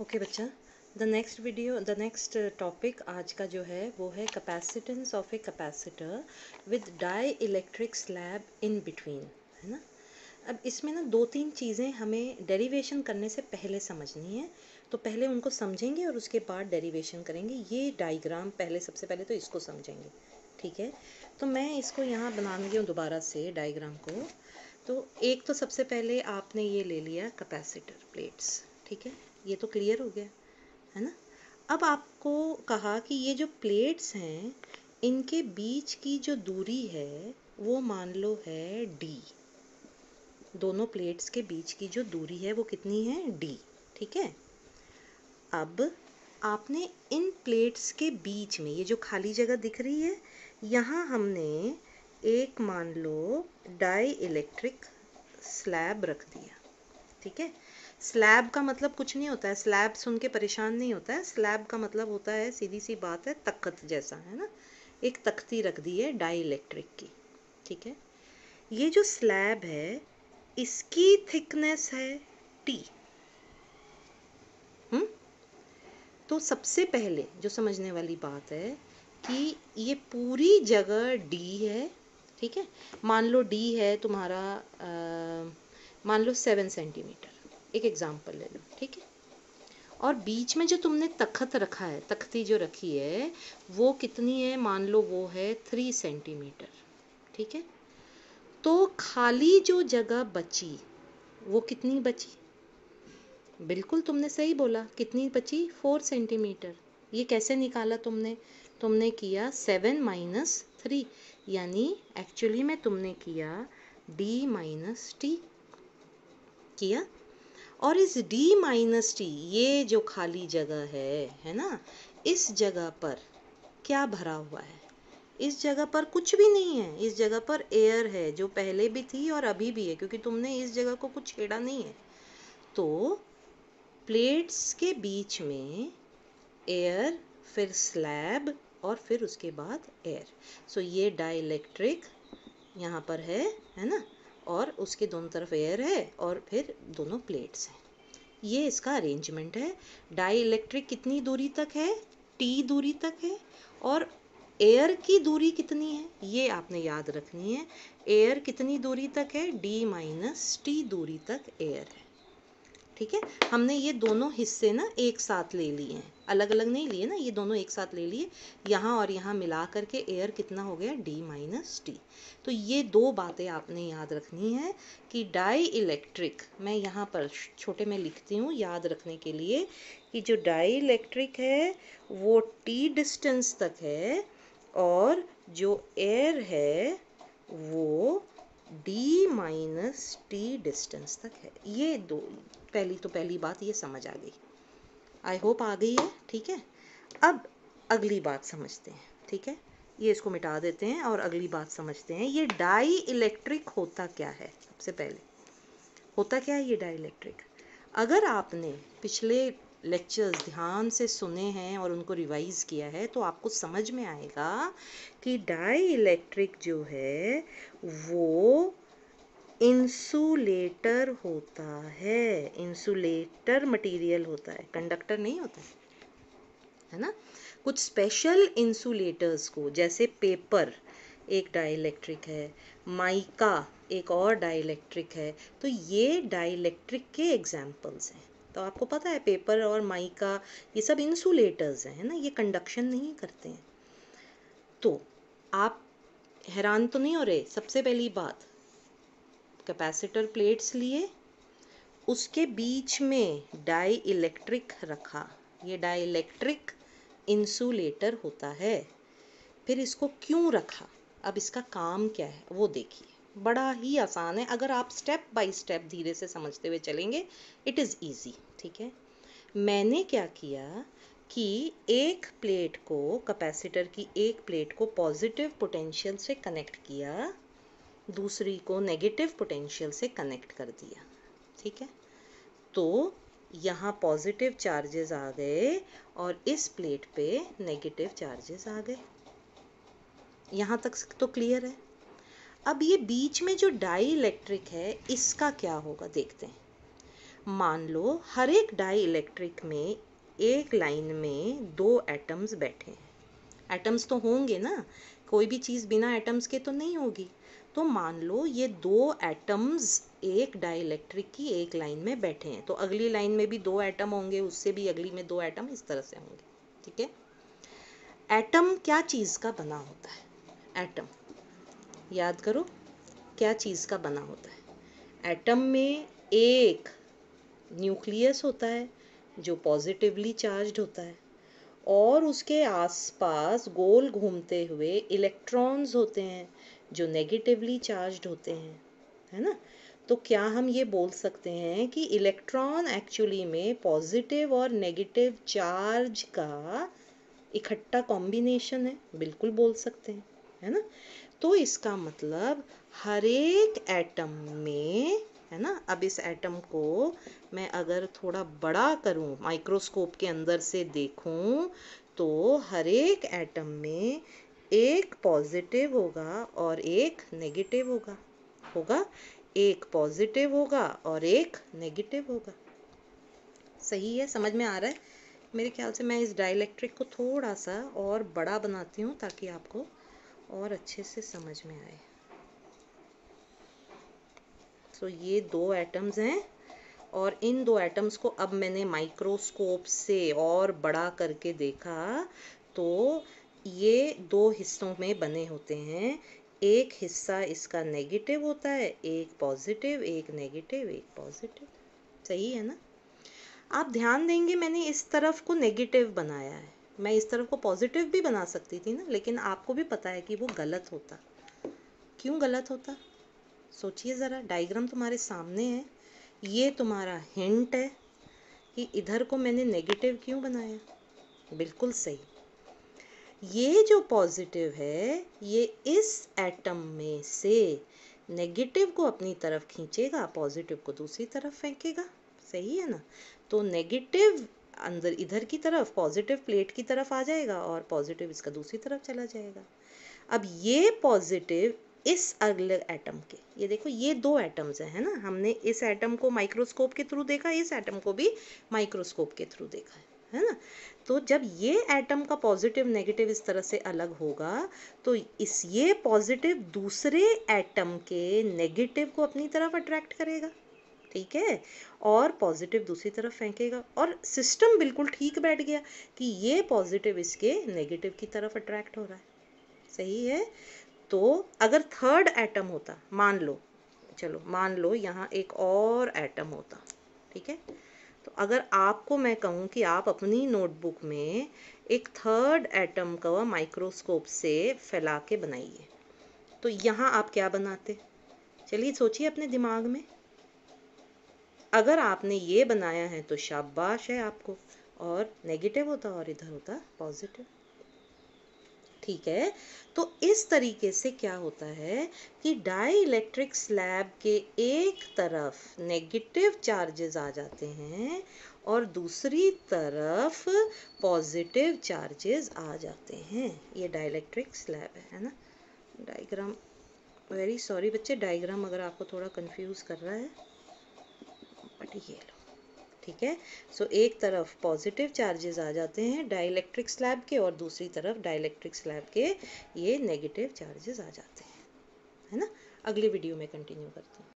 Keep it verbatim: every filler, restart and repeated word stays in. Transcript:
Okay बच्चा, the next video the next topic आज का जो है वो है capacitance of a capacitor with dielectric slab in between, है ना। अब इसमें ना दो तीन चीज़ें हमें डेरिवेशन करने से पहले समझनी है, तो पहले उनको समझेंगे और उसके बाद डेरिवेशन करेंगे। ये डायग्राम पहले सबसे पहले तो इसको समझेंगे, ठीक है। तो मैं इसको यहाँ बना लगी हूँ दोबारा से डायग्राम को। तो एक तो सबसे पहले आपने ये ले लिया कैपेसिटर प्लेट्स, ठीक है, ये तो क्लियर हो गया, है ना। अब आपको कहा कि ये जो प्लेट्स हैं इनके बीच की जो दूरी है वो मान लो है डी। दोनों प्लेट्स के बीच की जो दूरी है वो कितनी है, डी, ठीक है। अब आपने इन प्लेट्स के बीच में ये जो खाली जगह दिख रही है, यहाँ हमने एक मान लो डाई इलेक्ट्रिक स्लैब रख दिया, ठीक है। स्लैब का मतलब कुछ नहीं होता है, स्लैब सुन के परेशान नहीं होता है। स्लैब का मतलब होता है, सीधी सी बात है, तख्त जैसा, है ना। एक तख्ती रख दी है डाई इलेक्ट्रिक की, ठीक है। ये जो स्लैब है इसकी थिकनेस है टी। हम्म तो सबसे पहले जो समझने वाली बात है कि ये पूरी जगह डी है, ठीक है। मान लो डी है तुम्हारा, आ, मान लो सेवन सेंटीमीटर, एक एग्जाम्पल ले लो, ठीक है। और बीच में जो तुमने तख्त रखा है, तख्ती जो रखी है वो कितनी है, मान लो वो है थ्री सेंटीमीटर, ठीक है। तो खाली जो जगह बची वो कितनी बची, बिल्कुल तुमने सही बोला, कितनी बची, फोर सेंटीमीटर। ये कैसे निकाला तुमने, तुमने किया सेवन माइनस थ्री, यानी एक्चुअली में तुमने किया डी माइनस टी किया। और इस d माइनस टी, ये जो खाली जगह है है ना, इस जगह पर क्या भरा हुआ है, इस जगह पर कुछ भी नहीं है। इस जगह पर एयर है, जो पहले भी थी और अभी भी है, क्योंकि तुमने इस जगह को कुछ छेड़ा नहीं है। तो प्लेट्स के बीच में एयर, फिर स्लैब और फिर उसके बाद एयर। सो ये डाइलेक्ट्रिक यहाँ पर है है ना, और उसके दोनों तरफ एयर है और फिर दोनों प्लेट्स हैं। ये इसका अरेंजमेंट है। डाई इलेक्ट्रिक कितनी दूरी तक है, टी दूरी तक है, और एयर की दूरी कितनी है ये आपने याद रखनी है। एयर कितनी दूरी तक है, डी माइनस टी दूरी तक एयर है, ठीक है। हमने ये दोनों हिस्से ना एक साथ ले लिए हैं, अलग अलग नहीं लिए ना, ये दोनों एक साथ ले लिए। यहाँ और यहाँ मिला करके एयर कितना हो गया, डी माइनस टी। तो ये दो बातें आपने याद रखनी है कि डाई इलेक्ट्रिक, मैं यहाँ पर छोटे में लिखती हूँ याद रखने के लिए, कि जो डाई इलेक्ट्रिक है वो टी डिस्टेंस तक है और जो एयर है वो डी माइनस टी डिस्टेंस तक है। ये दो, पहली तो पहली बात ये समझ आ गई, आई होप आ गई है, ठीक है। अब अगली बात समझते हैं, ठीक है। ये इसको मिटा देते हैं और अगली बात समझते हैं। ये डाई इलेक्ट्रिक होता क्या है, सबसे पहले होता क्या है ये डाई इलेक्ट्रिक। अगर आपने पिछले लेक्चर्स ध्यान से सुने हैं और उनको रिवाइज किया है तो आपको समझ में आएगा कि डाई इलेक्ट्रिक जो है वो इंसुलेटर होता है। इंसुलेटर मटेरियल होता है, कंडक्टर नहीं होता है, है ना। कुछ स्पेशल इंसुलेटर्स को, जैसे पेपर एक डाइलेक्ट्रिक है, माइका एक और डाइलेक्ट्रिक है, तो ये डाइलेक्ट्रिक के एग्जाम्पल्स हैं। तो आपको पता है पेपर और माइका ये सब इंसुलेटर्स हैं, है ना, ये कंडक्शन नहीं करते हैं। तो आप हैरान तो नहीं हो रहे। सबसे पहली बात, कैपेसिटर प्लेट्स लिए, उसके बीच में डाई इलेक्ट्रिक रखा, ये डाई इलेक्ट्रिक इंसुलेटर होता है। फिर इसको क्यों रखा, अब इसका काम क्या है वो देखिए, बड़ा ही आसान है। अगर आप स्टेप बाय स्टेप धीरे से समझते हुए चलेंगे, इट इज़ ईजी, ठीक है। मैंने क्या किया कि एक प्लेट को, कैपेसिटर की एक प्लेट को पॉजिटिव पोटेंशियल से कनेक्ट किया, दूसरी को नेगेटिव पोटेंशियल से कनेक्ट कर दिया, ठीक है। तो यहाँ पॉजिटिव चार्जेस आ गए और इस प्लेट पे नेगेटिव चार्जेस आ गए। यहाँ तक तो क्लियर है। अब ये बीच में जो डाई इलेक्ट्रिक है इसका क्या होगा देखते हैं। मान लो हर एक डाई इलेक्ट्रिक में एक लाइन में दो एटम्स बैठे हैं। एटम्स तो होंगे ना, कोई भी चीज़ बिना एटम्स के तो नहीं होगी। तो मान लो ये दो एटम्स एक डाई इलेक्ट्रिक की एक लाइन में बैठे हैं, तो अगली लाइन में भी दो एटम होंगे, उससे भी अगली में दो एटम, इस तरह से होंगे। ठीक है। एटम क्या चीज़ का बना होता है? एटम याद करो, क्या चीज़ का बना होता है? एटम में एक न्यूक्लियस होता है जो पॉजिटिवली चार्ज्ड होता है, और उसके आसपास गोल घूमते हुए इलेक्ट्रॉन्स होते हैं जो नेगेटिवली चार्ज्ड होते हैं, है ना। तो क्या हम ये बोल सकते हैं कि इलेक्ट्रॉन एक्चुअली में पॉजिटिव और नेगेटिव चार्ज का इकट्ठा कॉम्बिनेशन है? बिल्कुल बोल सकते हैं, है ना। तो इसका मतलब हर एक एटम में, है ना। अब इस एटम को मैं अगर थोड़ा बड़ा करूं, माइक्रोस्कोप के अंदर से देखूं, तो हर एक एटम में एक पॉजिटिव होगा और एक नेगेटिव होगा होगा एक पॉजिटिव होगा और एक नेगेटिव होगा। सही है, समझ में आ रहा है? मेरे ख्याल से मैं इस डाइलेक्ट्रिक को थोड़ा सा और बड़ा बनाती हूँ ताकि आपको और अच्छे से समझ में आए। तो ये दो एटम्स हैं, और इन दो एटम्स को अब मैंने माइक्रोस्कोप से और बड़ा करके देखा, तो ये दो हिस्सों में बने होते हैं। एक हिस्सा इसका नेगेटिव होता है, एक पॉजिटिव, एक नेगेटिव, एक पॉजिटिव। सही है ना। आप ध्यान देंगे मैंने इस तरफ को नेगेटिव बनाया है, मैं इस तरफ को पॉजिटिव भी बना सकती थी ना, लेकिन आपको भी पता है कि वो गलत होता। क्यों गलत होता? सोचिए ज़रा, डायग्राम तुम्हारे सामने है, ये तुम्हारा हिंट है कि इधर को मैंने नेगेटिव क्यों बनाया। बिल्कुल सही। ये जो पॉजिटिव है ये इस एटम में से नेगेटिव को अपनी तरफ खींचेगा, पॉजिटिव को दूसरी तरफ फेंकेगा। सही है ना। तो नेगेटिव अंदर इधर की तरफ, पॉजिटिव प्लेट की तरफ आ जाएगा और पॉजिटिव इसका दूसरी तरफ चला जाएगा। अब ये पॉजिटिव इस अगले एटम के, ये देखो ये दो एटम्स हैं, है ना। हमने इस एटम को माइक्रोस्कोप के थ्रू देखा, इस एटम को भी माइक्रोस्कोप के थ्रू देखा है है ना। तो जब ये एटम का पॉजिटिव नेगेटिव इस तरह से अलग होगा, तो इस ये पॉजिटिव दूसरे एटम के नेगेटिव को अपनी तरफ अट्रैक्ट करेगा, ठीक है, और पॉजिटिव दूसरी तरफ फेंकेगा, और सिस्टम बिल्कुल ठीक बैठ गया कि ये पॉजिटिव इसके नेगेटिव की तरफ अट्रैक्ट हो रहा है। सही है। तो अगर थर्ड एटम होता, मान लो, चलो मान लो यहाँ एक और एटम होता, ठीक है। तो अगर आपको मैं कहूँ कि आप अपनी नोटबुक में एक थर्ड एटम का माइक्रोस्कोप से फैला के बनाइए, तो यहाँ आप क्या बनाते? चलिए सोचिए अपने दिमाग में। अगर आपने ये बनाया है तो शाबाश है आपको, और नेगेटिव होता और इधर होता पॉजिटिव। ठीक है। तो इस तरीके से क्या होता है कि डाई इलेक्ट्रिक स्लैब के एक तरफ नेगेटिव चार्जेस आ जाते हैं और दूसरी तरफ पॉजिटिव चार्जेस आ जाते हैं। ये डाई इलेक्ट्रिक स्लैब है, है ना। डायग्राम, वेरी सॉरी बच्चे, डायग्राम अगर आपको थोड़ा कंफ्यूज कर रहा है, बट ये लो, ठीक है। सो एक तरफ पॉजिटिव चार्जेस आ जाते हैं डाइलेक्ट्रिक स्लैब के, और दूसरी तरफ डाइलेक्ट्रिक स्लैब के ये नेगेटिव चार्जेस आ जाते हैं, है ना। अगले वीडियो में कंटिन्यू करते हैं।